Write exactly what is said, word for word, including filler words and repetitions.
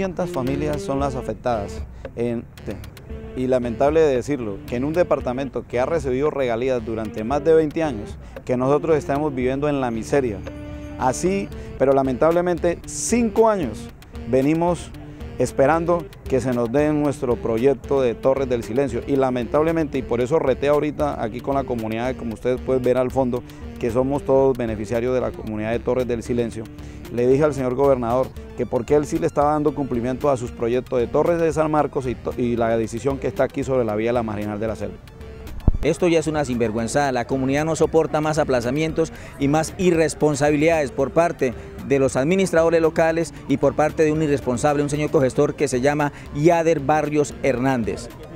doscientas familias son las afectadas. En, y lamentable de decirlo, que en un departamento que ha recibido regalías durante más de veinte años, que nosotros estamos viviendo en la miseria. Así, pero lamentablemente, cinco años venimos esperando que se nos dé nuestro proyecto de Torres del Silencio y lamentablemente, y por eso reté ahorita aquí con la comunidad, como ustedes pueden ver al fondo, que somos todos beneficiarios de la comunidad de Torres del Silencio, le dije al señor gobernador que por qué él sí le estaba dando cumplimiento a sus proyectos de Torres de San Marcos y, y la decisión que está aquí sobre la vía de la Marginal de la Selva. Esto ya es una sinvergüenza, la comunidad no soporta más aplazamientos y más irresponsabilidades por parte de los administradores locales y por parte de un irresponsable, un señor cogestor que se llama Yader Barrios Hernández.